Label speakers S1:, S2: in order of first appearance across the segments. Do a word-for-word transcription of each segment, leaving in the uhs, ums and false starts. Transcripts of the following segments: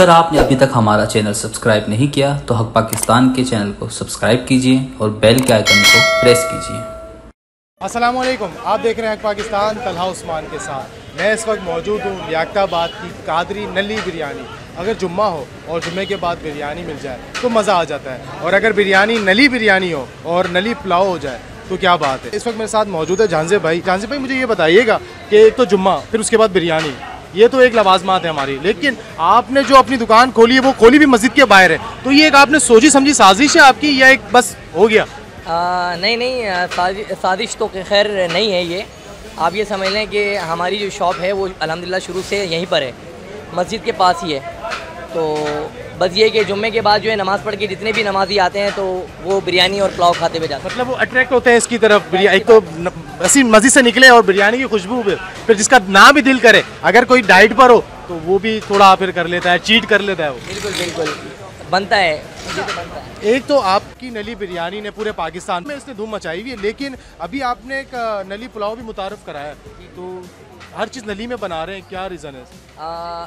S1: अगर आपने अभी तक हमारा चैनल सब्सक्राइब नहीं किया तो हक पाकिस्तान के चैनल को सब्सक्राइब कीजिए और बेल के आइकन को प्रेस कीजिए।
S2: अस्सलाम वालेकुम, आप देख रहे हैं हक पाकिस्तान तलहा उस्मान के साथ। मैं इस वक्त मौजूद हूँ लियाकताबाद की कादरी नली बिरयानी। अगर जुम्मा हो और जुम्मे के बाद बिरयानी मिल जाए तो मज़ा आ जाता है, और अगर बिरयानी नली बिरयानी हो और नली पुलाव हो जाए तो क्या बात है। इस वक्त मेरे साथ मौजूद है जानजे भाई। जानजे भाई, मुझे ये बताइएगा कि एक तो जुम्मा, फिर उसके बाद बिरयानी, ये तो एक लवाजमात है हमारी, लेकिन आपने जो अपनी दुकान खोली है वो खोली भी मस्जिद के बाहर है, तो ये एक आपने सोची समझी साजिश है आपकी या एक बस हो गया?
S3: आ, नहीं नहीं, साजिश साजिश तो खैर नहीं है। ये आप ये समझ लें कि हमारी जो शॉप है वो अल्हम्दुलिल्लाह शुरू से यहीं पर है, मस्जिद के पास ही है। तो बस ये कि जुम्मे के बाद जो है नमाज़ पढ़ के जितने भी नमाजी आते हैं तो वो बिरयानी और पुलाव खाते हुए जाते हैं।
S2: मतलब वो अट्रैक्ट होते हैं इसकी तरफ। एक तो ऐसी मस्जिद से निकले और बिरयानी की खुशबू, फिर जिसका ना भी दिल करे, अगर कोई डाइट पर हो तो वो भी थोड़ा फिर कर लेता है, चीट कर लेता है वो।
S3: बिल्कुल बिल्कुल बनता है, मुझे तो बनता है।
S2: एक तो आपकी नली बिरयानी ने पूरे पाकिस्तान में इसने धूम मचाई हुई है, लेकिन अभी आपने एक नली पुलाव भी मुतारफ़ कराया, तो हर चीज़ नली में बना रहे हैं, क्या रीज़न है?
S3: आ,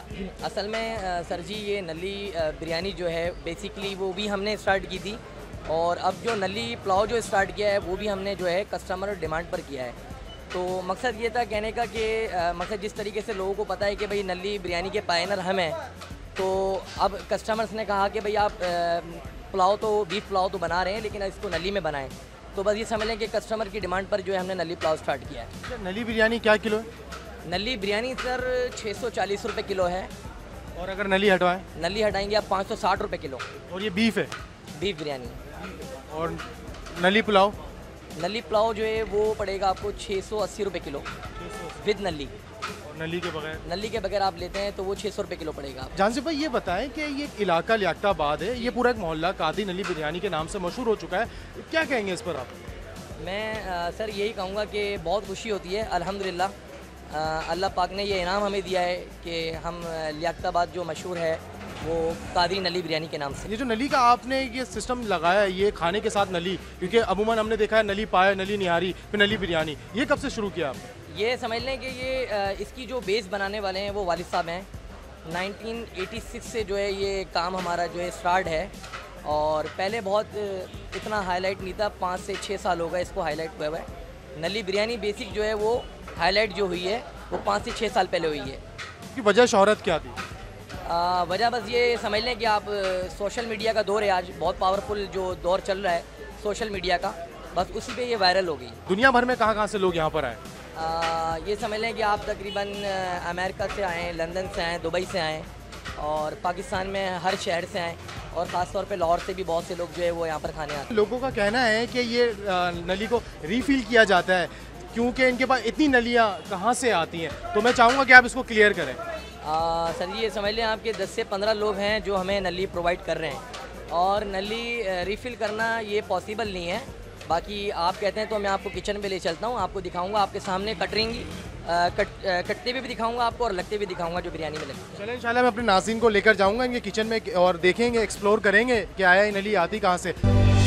S3: असल में आ, सर जी ये नली आ, बिरयानी जो है बेसिकली वो भी हमने स्टार्ट की थी, और अब जो नली पुलाव जो स्टार्ट किया है वो भी हमने जो है कस्टमर डिमांड पर किया है। तो मकसद ये था कहने का कि मकसद जिस तरीके से लोगों को पता है कि भाई नली बिरयानी के पायनर हम हैं, तो अब कस्टमर्स ने कहा कि भाई आप पुलाव तो बीफ पुलाव तो बना रहे हैं लेकिन इसको नली में बनाएं। तो बस ये समझ लें कि कस्टमर की डिमांड पर जो है हमने नली पुलाव स्टार्ट किया है।
S2: नली बिरयानी क्या किलो है?
S3: नली बिरयानी सर छः सौ चालीस रुपये किलो है,
S2: और अगर नली हटवाएं?
S3: नली हटाएंगे आप पाँच सौ साठ रुपये किलो।
S2: और ये बीफ है?
S3: बीफ बिरयानी।
S2: और नली पुलाव?
S3: नली पुलाव जो है वो पड़ेगा आपको छः सौ अस्सी रुपये किलो विद नली।
S2: और नली के बगैर?
S3: नली के बगैर आप लेते हैं तो वो छः सौ रुपये किलो पड़ेगा।
S2: जानसे भाई ये बताएं कि ये इलाका लियाकताबाद है, ये पूरा एक मोहल्ला कादी नली बिरयानी के नाम से मशहूर हो चुका है, क्या कहेंगे इस पर आप?
S3: मैं आ, सर यही कहूँगा कि बहुत खुशी होती है अल्हम्दुलिल्लाह। अल्लाह पाक ने ये इनाम हमें दिया है कि हम लियाकताबाद जो मशहूर है वो कादरी नली बिरयानी के नाम से।
S2: ये जो नली का आपने ये सिस्टम लगाया है, ये खाने के साथ नली, क्योंकि अमूमन हमने देखा है नली पाया, नली निहारी, फिर नली बिरयानी, ये कब से शुरू किया आपने?
S3: ये समझ लें कि ये इसकी जो बेस बनाने वाले हैं वो वालिद साहब हैं। नाइनटीन एटी सिक्स से जो है ये काम हमारा जो है स्टार्ट है, और पहले बहुत इतना हाईलाइट नहीं था, पाँच से छः साल हो गए इसको हाईलाइट हुआ है। नली बिरयानी बेसिक जो है वो हाईलाइट जो हुई है वो पाँच से छः साल पहले हुई है।
S2: इसकी वजह शोहरत क्या थी?
S3: वजह बस ये समझ लें कि आप सोशल मीडिया का दौर है, आज बहुत पावरफुल जो दौर चल रहा है सोशल मीडिया का, बस उसी पे ये वायरल हो गई।
S2: दुनिया भर में कहाँ कहाँ से लोग यहाँ पर आए?
S3: आ, ये समझ लें कि आप तकरीबन अमेरिका से आएँ, लंदन से आएँ, दुबई से आएँ, और पाकिस्तान में हर शहर से आएँ, और ख़ास तौर पे लाहौर से भी बहुत से लोग जो है वो यहाँ पर खाने आते हैं।
S2: लोगों का कहना है कि ये नली को रीफिल किया जाता है, क्योंकि इनके पास इतनी नलियाँ कहाँ से आती हैं, तो मैं चाहूँगा कि आप इसको क्लियर करें।
S3: आ, सर ये समझ लें आपके दस से पंद्रह लोग हैं जो हमें नली प्रोवाइड कर रहे हैं, और नली रिफ़िल करना ये पॉसिबल नहीं है। बाकी आप कहते हैं तो मैं आपको किचन में ले चलता हूँ, आपको दिखाऊंगा, आपके सामने कटरेंगी कट कटते हुए भी दिखाऊंगा आपको और लगते भी दिखाऊंगा जो बिरयानी में लगती है।
S2: चलें इंशाल्लाह मैं अपने नाज़रीन को लेकर जाऊँगा इनके किचन में और देखेंगे, एक्सप्लोर करेंगे कि आया नली आती कहाँ से।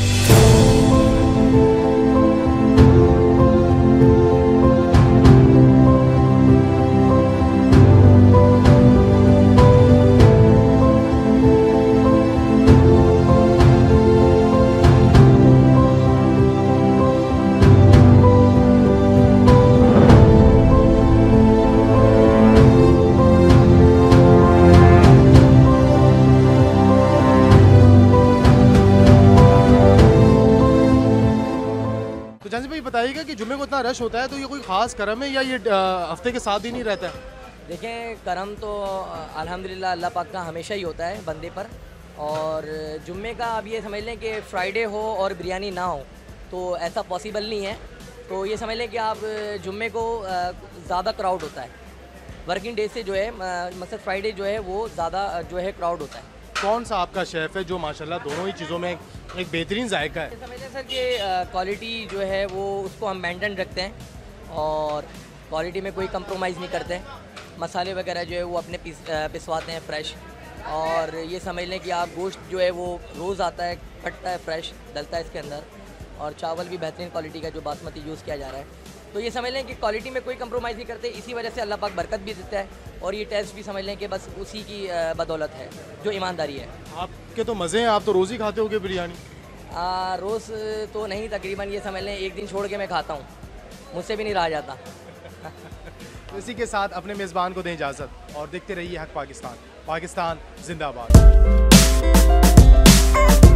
S2: तो जानसे भाई बताइएगा कि जुम्मे को इतना रश होता है, तो ये कोई ख़ास करम है या ये हफ्ते के साथ ही नहीं रहता है?
S3: देखें, करम तो अल्हम्दुलिल्लाह अल्लाह पाक का हमेशा ही होता है बंदे पर, और जुम्मे का आप ये समझ लें कि फ्राइडे हो और बिरयानी ना हो तो ऐसा पॉसिबल नहीं है। तो ये समझ लें कि आप जुम्मे को ज़्यादा क्राउड होता है, वर्किंग डे से जो है मतलब फ्राइडे जो है वो ज़्यादा जो है क्राउड होता है।
S2: कौन सा आपका शेफ़ है जो माशाल्लाह दोनों ही चीज़ों में एक बेहतरीन जायका है?
S3: समझते सर कि क्वालिटी जो है वो उसको हम मेंटेन रखते हैं, और क्वालिटी में कोई कंप्रोमाइज़ नहीं करते हैं। मसाले वगैरह जो है वो अपने पिस पिसवाते हैं फ्रेश, और ये समझ लें कि आप गोश्त जो है वो रोज़ आता है, कटता है फ्रेश, डलता है इसके अंदर, और चावल भी बेहतरीन क्वालिटी का जो बासमती यूज़ किया जा रहा है। तो ये समझ लें कि क्वालिटी में कोई कंप्रोमाइज़ नहीं करते, इसी वजह से अल्लाह पाक बरकत भी देता है और ये टेस्ट भी समझ लें कि बस उसी की अ, बदौलत है जो ईमानदारी है।
S2: आपके तो मज़े हैं, आप तो रोज़ ही खाते होगे बिरयानी।
S3: आ, रोज़ तो नहीं, तकरीबन ये समझ लें एक दिन छोड़ के मैं खाता हूँ, मुझसे भी नहीं रहा जाता।
S2: तो इसी के साथ अपने मेज़बान को दें इजाज़त और देखते रहिए हक पाकिस्तान। पाकिस्तान जिंदाबाद।